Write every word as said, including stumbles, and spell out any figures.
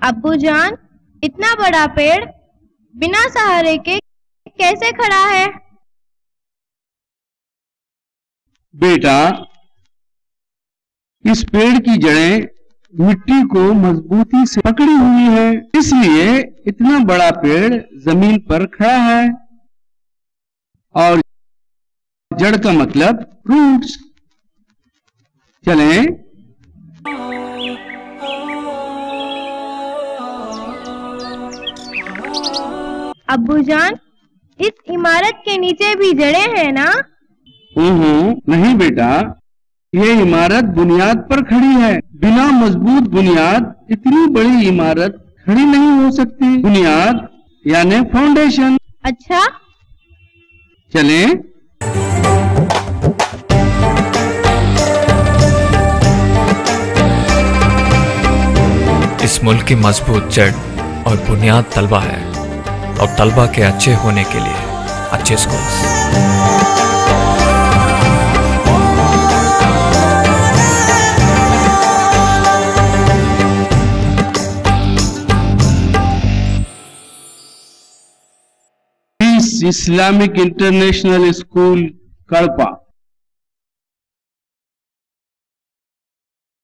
अब्बू जान, इतना बड़ा पेड़ बिना सहारे के कैसे खड़ा है? बेटा, इस पेड़ की जड़ें मिट्टी को मजबूती से पकड़ी हुई है, इसलिए इतना बड़ा पेड़ जमीन पर खड़ा है। और जड़ का मतलब रूट्स। चलें। अब्बू जान, इस इमारत के नीचे भी जड़ें हैं ना? हम्म नहीं बेटा, ये इमारत बुनियाद पर खड़ी है। बिना मजबूत बुनियाद इतनी बड़ी इमारत खड़ी नहीं हो सकती। बुनियाद यानी फाउंडेशन। अच्छा, चलें। इस मुल्क की मजबूत जड़ और बुनियाद तलबा है, और तलबा के अच्छे होने के लिए अच्छे स्कूल्स। इस्लामिक इंटरनेशनल स्कूल कड़पा।